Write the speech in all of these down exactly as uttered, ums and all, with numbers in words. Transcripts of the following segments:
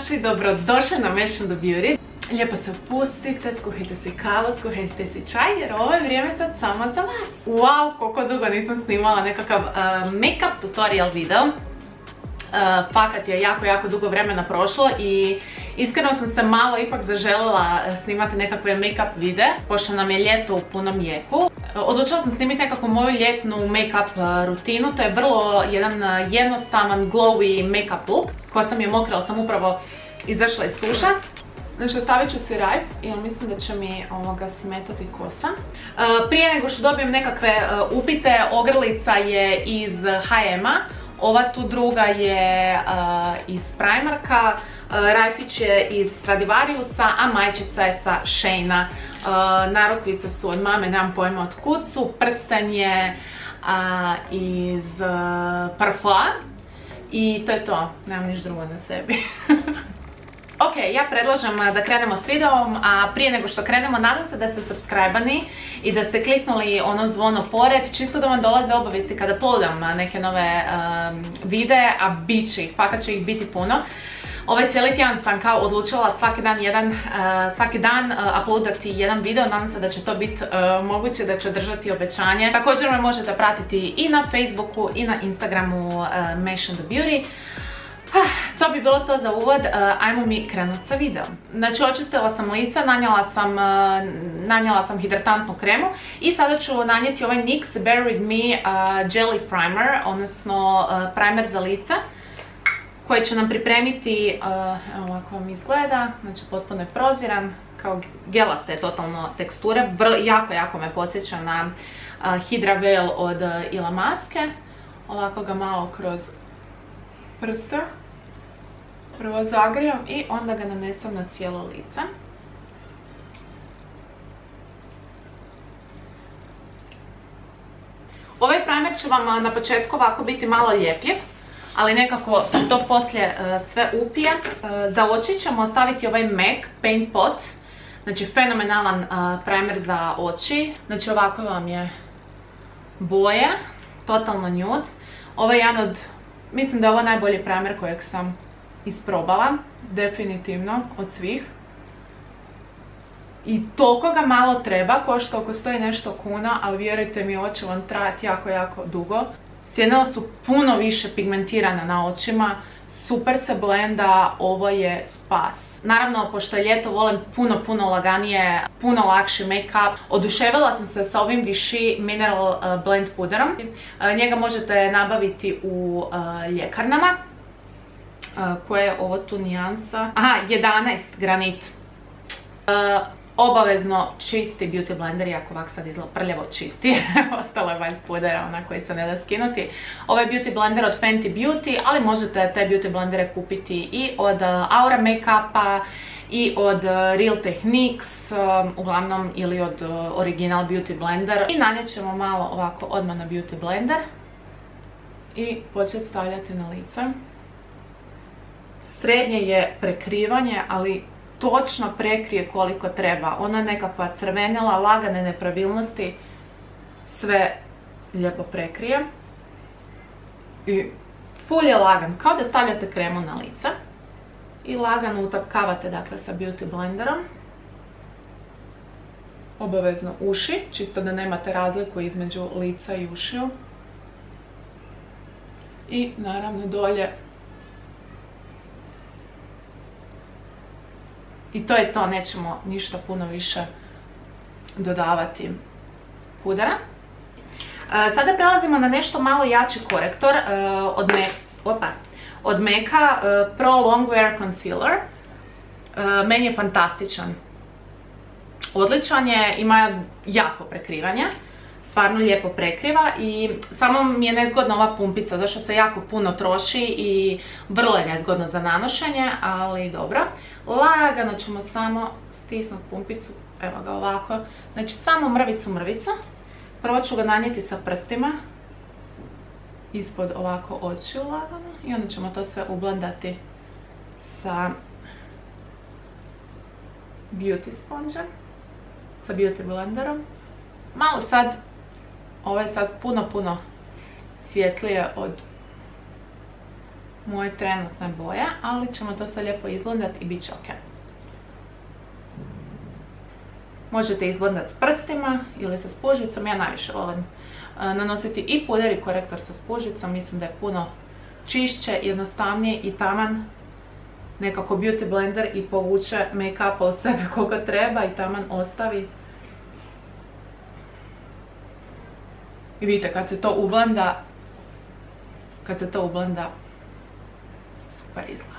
našli, dobrodošli na Mission the Beauty. Lijepo se opustite, skuhajte si kavu, skuhajte si čaj jer ovo je vrijeme sad samo za vas. Wow, koliko dugo nisam snimala nekakav uh, make-up tutorial video. Uh, fakat je jako, jako dugo vremena prošlo i iskreno sam se malo ipak zaželjela snimati nekakve make-up videe, pošto nam je ljeto u punom jeku. Odlučila sam snimiti nekakvu moju ljetnu make-up rutinu, to je vrlo jedan jednostavan glowy make-up look. Kosa mi je mokra, ali sam upravo izašla iz tuša. Znači, stavit ću si rajp jer mislim da će mi ovoga smetati kosa. Uh, prije nego što dobijem nekakve uh, upite, ogrlica je iz ha i ema. Ova tu druga je uh, iz Primarka, uh, rajfić je iz Stradivariusa, a majčica je sa Sheina. Uh, narukvice su od mame, nemam pojma od kud su, prsten je uh, iz uh, Parfum i to je to, nemam niš drugo na sebi. Ok, ja predlažem da krenemo s videom, a prije nego što krenemo nadam se da ste subscribani i da ste kliknuli ono zvono pored, čisto da vam dolaze obavijesti kada uploadam neke nove um, videe, a bit će ih, fakat će ih biti puno. Ovaj cijeli tjedan sam kao odlučila svaki dan, jedan, uh, svaki dan uh, uploadati jedan video, nadam se da će to biti uh, moguće, da ću održati obećanje. Također me možete pratiti i na Facebooku i na Instagramu uh, Mission the Beauty. To bi bilo to za uvod, uh, ajmo mi krenuti sa videom. Znači, očistila sam lica, nanijela sam, uh, nanijela sam hidratantnu kremu i sada ću nanijeti ovaj N Y X Bare With Me uh, Jelly Primer, odnosno uh, primer za lice, koji će nam pripremiti, uh, evo ovako vam izgleda, znači potpuno je proziran, kao gelaste je totalno teksture, Vrlo, jako, jako me podsjeća na uh, Hydra Veil od uh, Ilamaske. Ovako ga malo kroz prste prvo zagrijem i onda ga nanesem na cijelo lice. Ovaj primer će vam na početku ovako biti malo ljepljiv, ali nekako se to poslije uh, sve upije. Uh, za oči ćemo staviti ovaj M A C Paint Pot, znači fenomenalan uh, primer za oči. Znači ovako vam je boje, totalno nude. Ovo je jedan od, mislim da je ovo najbolji primer kojeg sam isprobala, definitivno, od svih. I toliko ga malo treba, košta oko sto i nešto kuna, ali vjerujte mi, ovo će vam trajati jako, jako dugo. Sjednila su puno više pigmentirana na očima, super se blenda, ovo je spas. Naravno, pošto je ljeto, volim puno, puno laganije, puno lakši make-up. Oduševila sam se sa ovim Vichy Mineral uh, Blend puderom. Uh, njega možete nabaviti u uh, ljekarnama. Uh, koja je ovo tu nijansa? Aha, jedanaest granit. Uh, obavezno čisti beauty blender, iako ovak sad izgleda prljavo čisti. Ostalo je valj pudera, ona koji se ne da skinuti. Ovo je beauty blender od Fenty Beauty, ali možete te beauty blendere kupiti i od uh, Aura Makeupa i od uh, Real Techniques, um, uglavnom, ili od uh, Original Beauty Blender. I nanijet ćemo malo ovako odmah na beauty blender i početi stavljati na lice. Srednje je prekrivanje, ali točno prekrije koliko treba. Ona je nekakva crvenila, lagane nepravilnosti, sve lijepo prekrije. I full je lagan, kao da stavljate kremu na lice. I lagano utapkavate, dakle, sa beauty blenderom. Obavezno uši, čisto da nemate razliku između lica i ušiju. I naravno dolje. I to je to, nećemo ništa puno više dodavati pudera. E, sada prelazimo na nešto malo jači korektor e, od, Me, opa, od Meka e, Pro Longwear Concealer. E, meni je fantastičan. Odličan je, ima jako prekrivanje. Stvarno lijepo prekriva i samo mi je nezgodna ova pumpica, zato što se jako puno troši i vrlo je nezgodno za nanošenje, ali dobro. Lagano ćemo samo stisnuti pumpicu, evo ga ovako, znači samo mrvicu mrvicu. Prvo ću ga nanijeti sa prstima, ispod ovako očiju lagano i onda ćemo to sve ublendati sa beauty spongeom, sa beauty blenderom. Malo sad, ovo je sad puno, puno svjetlije od moje trenutne boje, ali ćemo to sve lijepo izblendati i bit će ok. Možete izblendati s prstima ili sa spužvicom, ja najviše volim nanositi i puder i korektor sa spužvicom, mislim da je puno čišće, jednostavnije i taman nekako beauty blender i povuče make-upa u sebe koliko treba i taman ostavi. I vidite, kad se to ublenda, kad se to ublenda, super izgleda.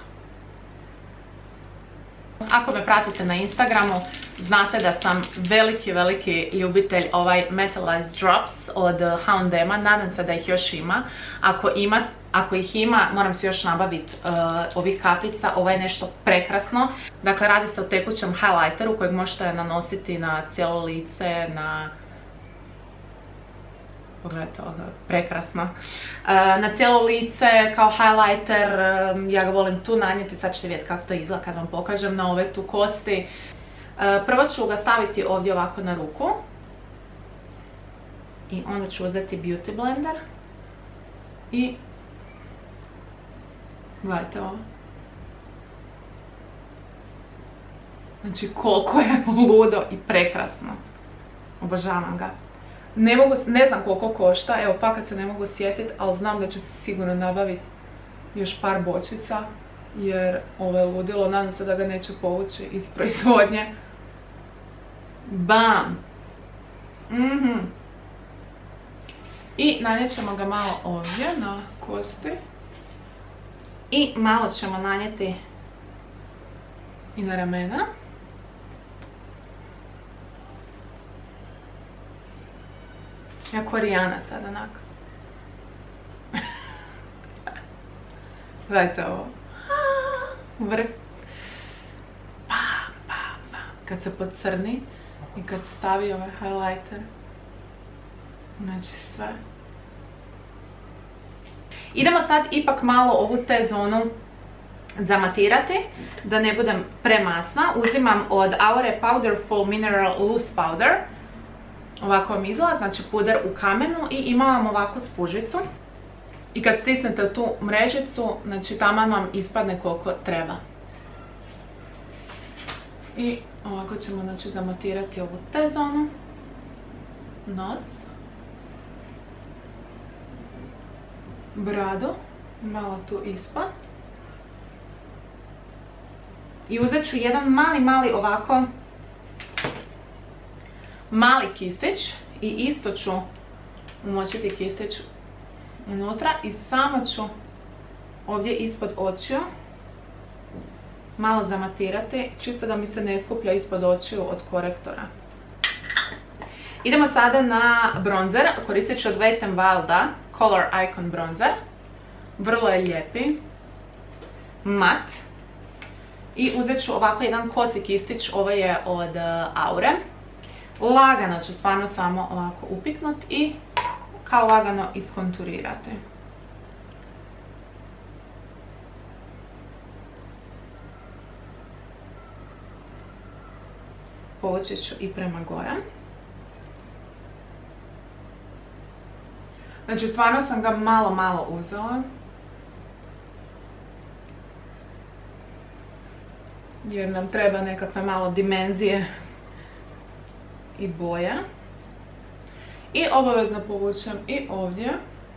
Ako me pratite na Instagramu, znate da sam veliki, veliki ljubitelj ovaj Metalized Drops od H and M-a. Nadam se da ih još ima. Ako ima, ako ih ima, moram si još nabaviti uh, ovih kapljica. Ovo je nešto prekrasno. Dakle, radi se o tekućem highlighteru kojeg možete nanositi na cijelo lice, na... Pogledajte ovo, prekrasno. Na cijelo lice kao highlighter, ja ga volim tu nanijeti, sad ćete vidjeti kako to izgleda kad vam pokažem na ove tu kosti. Prvo ću ga staviti ovdje ovako na ruku. I onda ću uzeti beauty blender. I gledajte ovo. Znači koliko je ludo i prekrasno. Obožavam ga. Ne, mogu, ne znam koliko košta, evo fakat se ne mogu sjetiti, ali znam da ću se sigurno nabaviti još par bočica, jer ovo je ludilo, nadam se da ga neće povući iz proizvodnje. Bam! Mm-hmm. I nanijet ćemo ga malo ovdje na kosti. I malo ćemo nanijeti i na ramena. Ja ko Rijana sad onako. Gledajte ovo. Vrh. Pa, pa, pa. Kad se podcrni i kad se stavi ovaj highlighter. Znači sve. Idemo sad ipak malo ovu T-zonu zamatirati, da ne budem premasna. Uzimam od Aure Powderful Mineral Loose Powder. Ovako vam izgleda, znači puder u kamenu i ima vam ovakvu spužicu. I kad stisnete u tu mrežicu, znači taman vam ispadne koliko treba. I ovako ćemo znači zamatirati ovu T-zonu. Nos. Bradu. Malo tu ispod. I uzet ću jedan mali, mali ovako mali kistić i isto ću umočiti kistić unutra i samo ću ovdje ispod očiju malo zamatirati, čisto da mi se ne skuplja ispod očiju od korektora. Idemo sada na bronzer, koristit ću od Wet n Wilda Color Icon bronzer. Vrlo je lijepi, mat. I uzet ću ovako jedan kosi kistić, ovo je od Aure. Lagano ću stvarno samo ovako upiknut i kao lagano iskonturirati. Povući ću i prema gore. Znači stvarno sam ga malo malo uzela. Jer nam treba nekakve malo dimenzije i boja. I obavezno povučem i ovdje.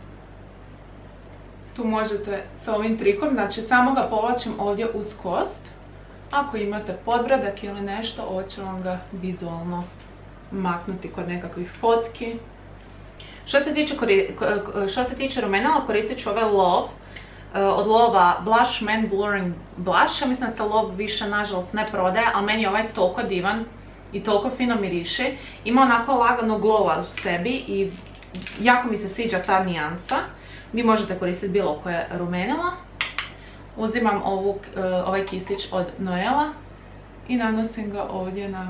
Tu možete sa ovim trikom, znači samo ga povlačim ovdje uz kost. Ako imate podbradak ili nešto, ovo će vam ga vizualno maknuti kod nekakvih fotki. Što se tiče, što se tiče rumenila, koristit ću ovaj Love. Od Lova Blush Man Blurring Blush. Ja mislim da se Love više nažalost ne prodaje, ali meni je ovaj toliko divan i toliko fino miriši. Ima onako lagano glowa u sebi i jako mi se sviđa ta nijansa. Vi možete koristiti bilo koje rumenilo. Uzimam ovu, ovaj kistić od Noela i nanosim ga ovdje na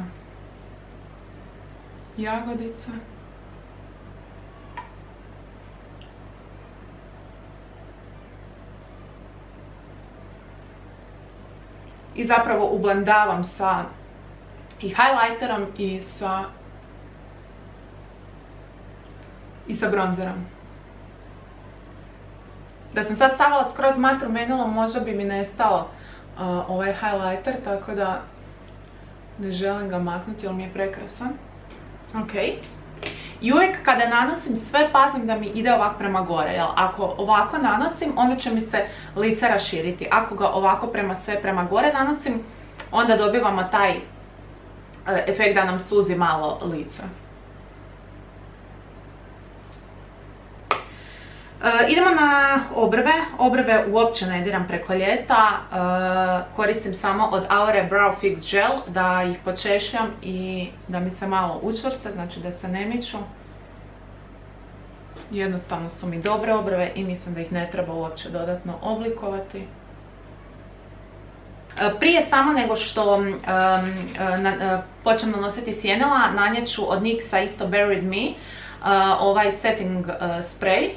jagodice. I zapravo ublendavam sa i highlighterom i sa i sa bronzerom. Da sam sad stavila skroz mat rumenilo, možda bi mi nestao uh, ovaj highlighter, tako da ne želim ga maknuti jer mi je prekrasan. Ok. I uvijek kada nanosim sve pazim da mi ide ovako prema gore, jel? Ako ovako nanosim, onda će mi se lice raširiti. Ako ga ovako prema sve prema gore nanosim, onda dobivamo taj uh, efekt da nam suzi malo lice. Uh, idemo na obrve. Obrve uopće ne diram preko ljeta. Uh, koristim samo od Aure Brow Fix Gel da ih počešljam i da mi se malo učvrste, znači da se ne miču. Jednostavno su mi dobre obrve i mislim da ih ne treba uopće dodatno oblikovati. Uh, prije samo nego što um, na, uh, počnem nanositi sjenila, nanijeću od Nyxa isto Buried Me uh, ovaj setting uh, spray.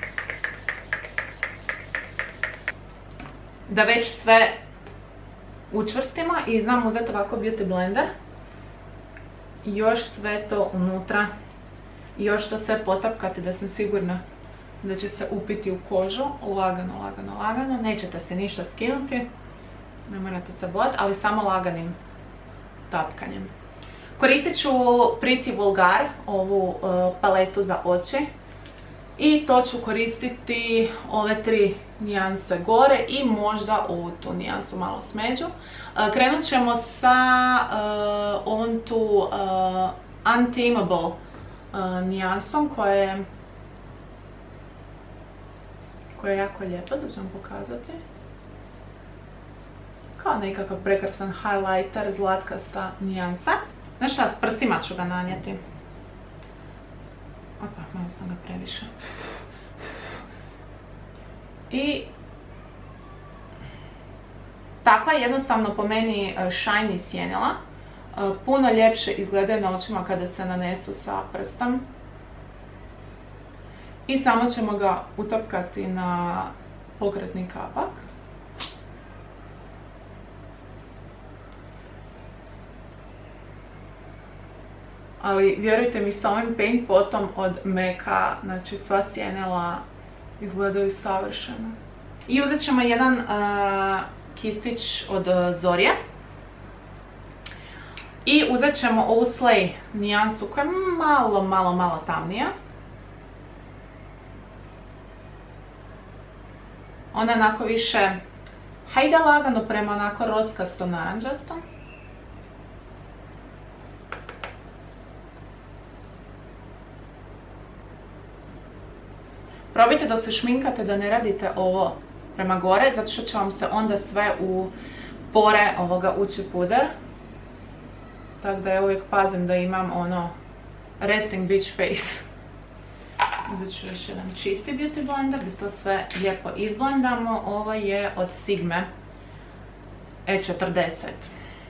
Da već sve učvrstimo i znam uzeti ovako beauty blender i još sve to unutra i još to sve potapkati da sam sigurna da će se upiti u kožu, lagano, lagano, lagano, nećete se ništa skinuti, ne morate se bojati, ali samo laganim tapkanjem. Koristit ću Pretty Vulgar, ovu uh, paletu za oči. I to ću koristiti ove tri nijanse gore i možda ovu tu nijansu malo smeđu. Krenut ćemo sa uh, ovom tu uh, Untamable uh, nijansom koja je, koja je jako lijepa, da ću vam pokazati. Kao nekakav prekrasan highlighter, zlatkasta nijansa. Znaš šta, s prstima ću ga nanijeti. Opa, malo sam ga previše. I takva jednostavno po meni shiny sjenila. Puno ljepše izgledaju na očima kada se nanesu sa prstom. I samo ćemo ga utapkati na pokretni kapak. Ali vjerujte mi, sa ovim paint potom od Meka, znači sva sjenila izgledaju savršeno. I uzet ćemo jedan uh, kistić od uh, Zorije. I uzet ćemo ovu Slay nijansu koja je malo, malo, malo tamnija. Ona je onako više, hajde lagano prema onako roskasto naranđastom. Probajte dok se šminkate da ne radite ovo prema gore, zato što će vam se onda sve u pore ovoga ući puder. Tako da ja uvijek pazim da imam ono resting beach face. Uzet ću još jedan čisti beauty blender da to sve lijepo izblendamo. Ovo je od Sigme E četrdeset.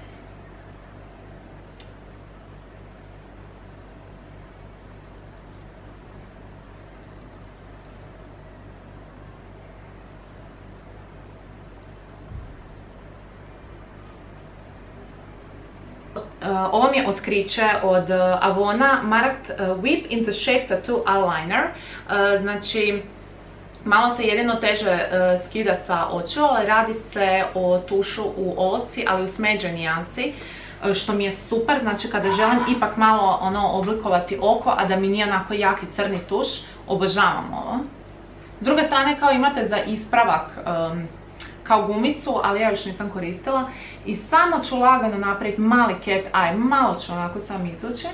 Uh, ovo mi je otkriće od uh, Avona Marked uh, Whip in the Shape Tattoo Eyeliner. Uh, znači, malo se jedino teže uh, skida sa očiju, ali radi se o tušu u olovci, ali u smeđoj nijansi, uh, što mi je super. Znači, kada želim ipak malo ono oblikovati oko, a da mi nije onako jaki crni tuš, obožavam ovo. S druge strane, kao imate za ispravak um, kao gumicu, ali ja još nisam koristila. I samo ću lagano napraviti mali cat eye, malo ću onako sam izvući.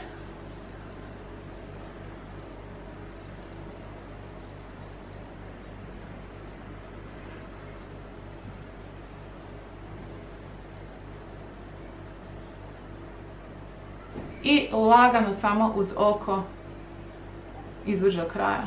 I lagano samo uz oko izvući do kraja.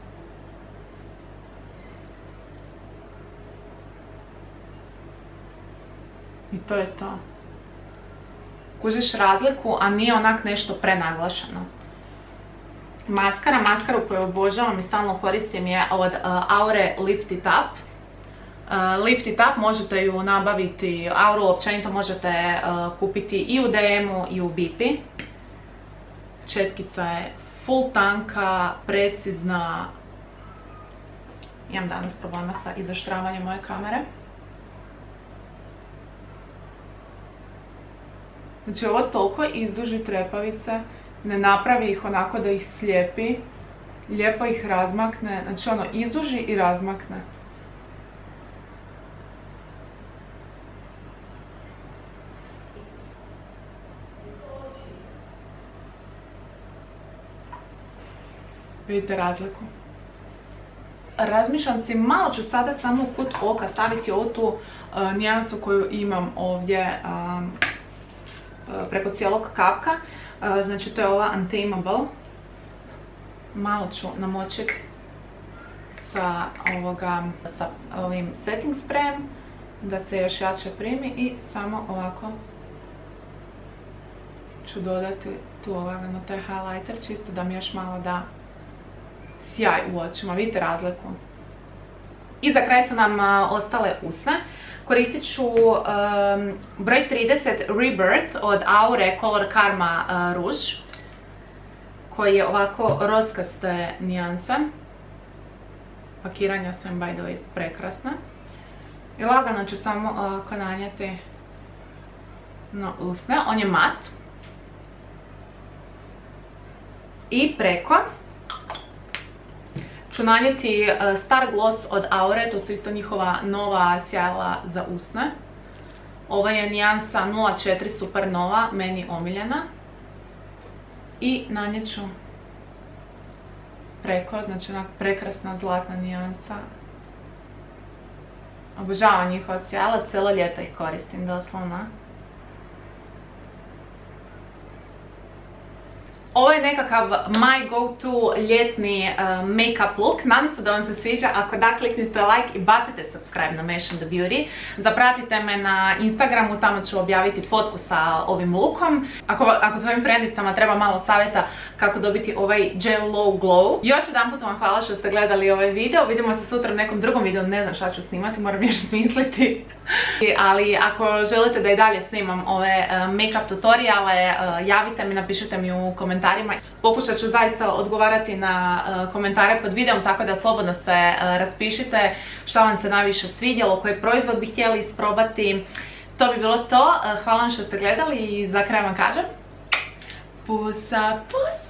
I to je to. Kužiš razliku, a nije onak nešto prenaglašeno. Maskara, maskaru koju obožavam i stalno koristim je od uh, Aure Lift It Up. Uh, Lift It Up možete ju nabaviti, Auru općenito možete uh, kupiti i u D M-u i u Bipi. Četkica je full tanka, precizna. Imam danas problema sa izoštravanjem moje kamere. Znači ovo toliko izduži trepavice, ne napravi ih onako da ih slijepi, lijepo ih razmakne, znači ono izduži i razmakne. Vidite razliku? Razmišljam si, malo ću sada samo u kut oka staviti ovu tu uh, nijansu koju imam ovdje um, preko cijelog kapka. Uh, znači to je ova Untamable. Malo ću namočiti sa, ovoga, sa ovim setting sprayem da se još jače primi i samo ovako ću dodati tu lagano taj highlighter čisto da mi još malo da sjaj u očima, vidite razliku. I za kraj su nam uh, ostale usne. Koristit ću um, broj trideset Rebirth od Aure Color Karma uh, ruž, koji je ovako roskaste nijanse. Pakiranja su im by the way prekrasne. I lagano ću samo ovako nanijeti na usne. On je mat. I preko ću nanijeti Star Gloss od Aure, to su isto njihova nova sjajila za usne. Ova je nijansa nula četiri Supernova, meni omiljena. I nanijet ću preko, znači onak prekrasna zlatna nijansa. Obožavam njihova sjajila, cijelo ljeto ih koristim doslovno. Ovo je nekakav my go-to ljetni uh, make-up look. Nadam se da vam se sviđa. Ako da, kliknite like i bacite subscribe na Mesh the Beauty. Zapratite me na Instagramu, tamo ću objaviti fotku sa ovim lookom. Ako, ako svojim frendicama treba malo savjeta kako dobiti ovaj gel low glow. Još jedan put vam hvala što ste gledali ovaj video. Vidimo se sutra u nekom drugom videu, ne znam šta ću snimati, moram još smisliti. Ali ako želite da i dalje snimam ove uh, make-up tutoriale, uh, javite mi, napišite mi u komentarima. Pokušat ću zaista odgovarati na uh, komentare pod videom, tako da slobodno se uh, raspišite šta vam se najviše svidjelo, koji proizvod bi htjeli isprobati. To bi bilo to. Uh, hvala vam što ste gledali i za kraj vam kažem pusa, pusa.